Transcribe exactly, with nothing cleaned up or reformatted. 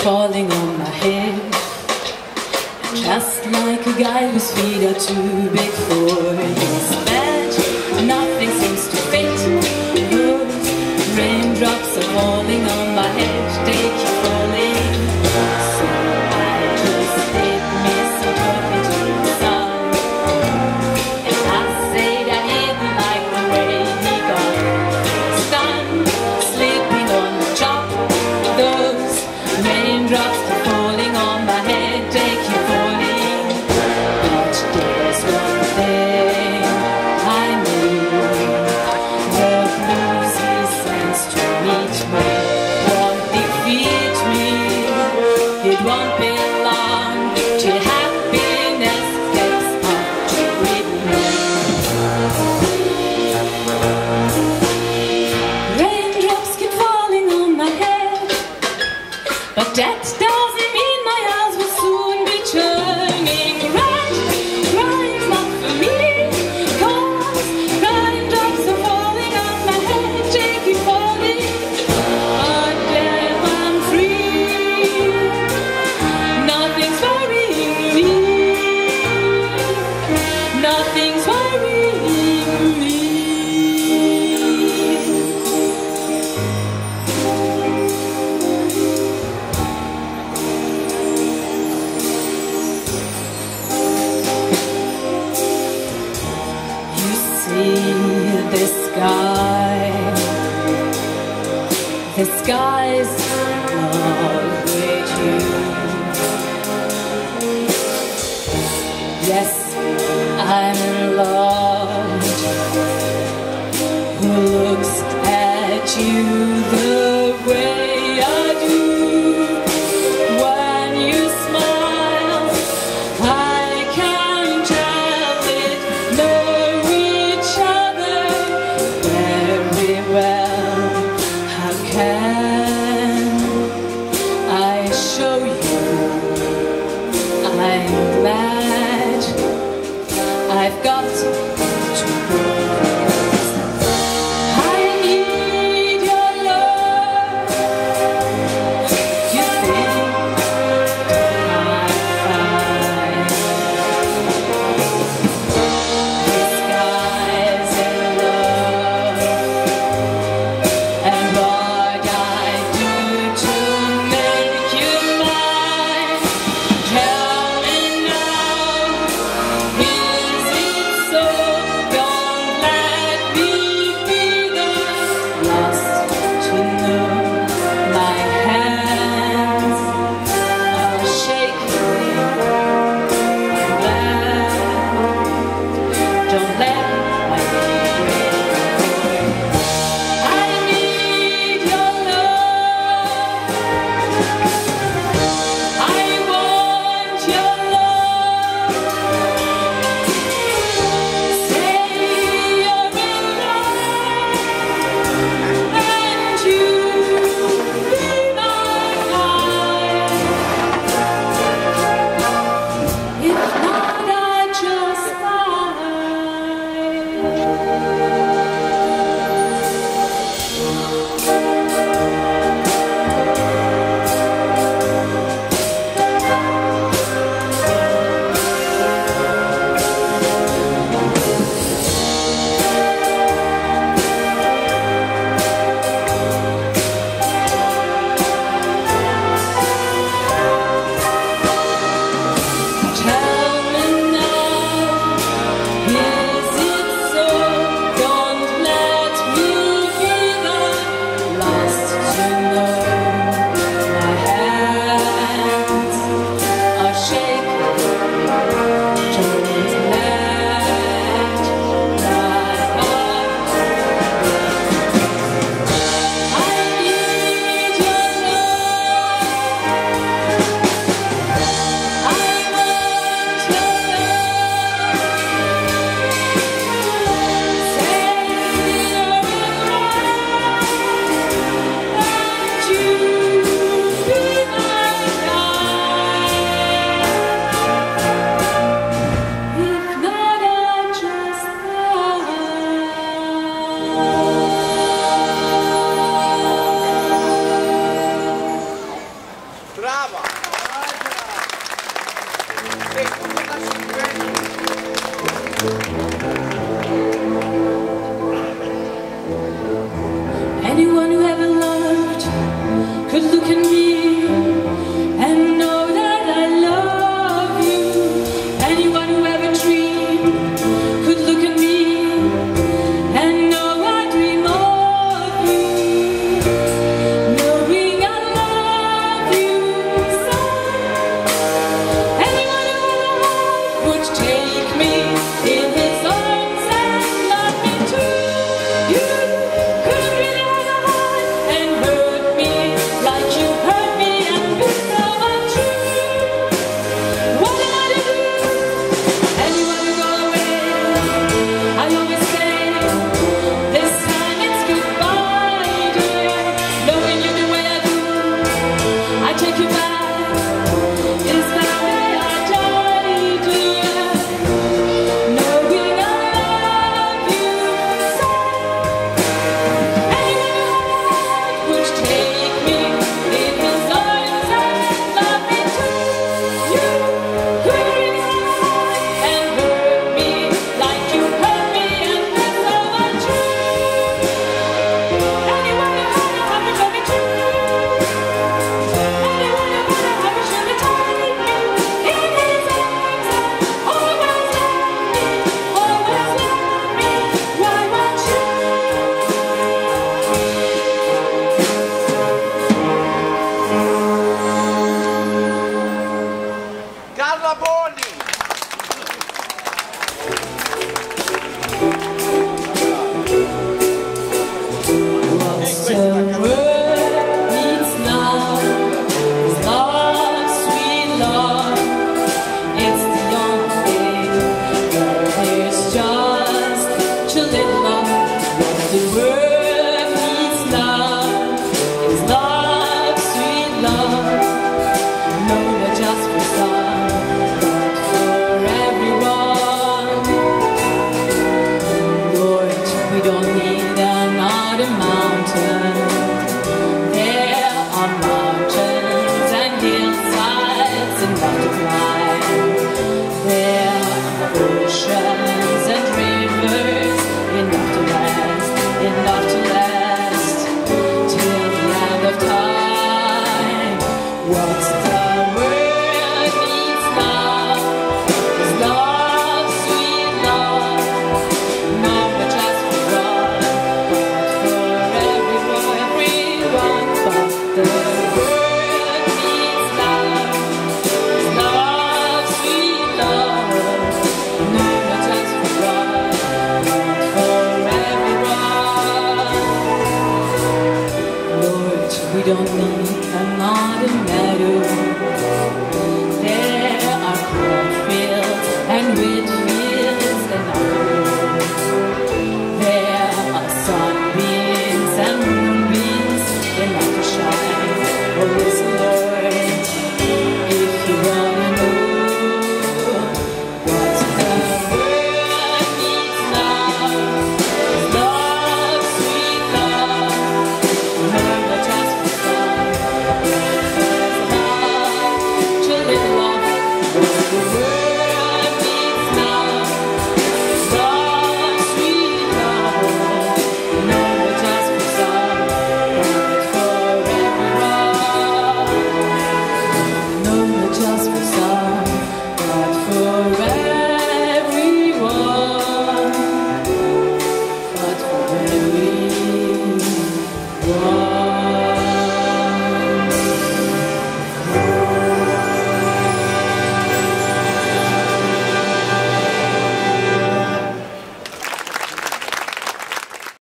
falling on my head, just like a guy whose feet are too big for his bed. Nothing seems to fit. Those raindrops are falling on my head, they keep falling. So I just did misinterpret the sun, and I say that I didn't like the way he got stunned, sleeping on the top. Those raindrops keep falling on my head, they keep falling. But there's one thing I knew: the blues he sends to meet me won't defeat me. It won't be long till happiness gets up to with me. Raindrops keep falling on my head, but that doesn't mean my eyes will soon be turning red. Crying's not for me, 'cause raindrops are falling on my head, they keep falling. But then I'm free, nothing's worrying me, nothing's worrying me. You see the sky, the sky's love with you. Yes, I'm in love. Who looks at you the way I do? When you smile, I can tell it. Know each other very well. How can I show you I'm glad I've got to prove? I need your love. You think I'm fine? This guy's in love, and what I do to make you mine? Tell me Anyone who ever loved could look at me and know that I love you. Anyone who ever dreamed could look at me and know I dream of you. Knowing I love you so. Anyone who ever loved would take me in his arms and love me too. You could really take you back, is that way I die, dear. Knowing I love you so. Anyone would take me in his arms and love me too. You could really and hurt me like you hurt me, and that's so untrue. Anyone who had a heart would love me too. Carla Boni! What's the word needs love, is love, sweet love. It's the only thing that there's just to live love. What the word needs love, is love, sweet love. No, not just for some, but for everyone. Lord, we don't need another mountain. There are mountains and hillsides and butterflies. There are oceans.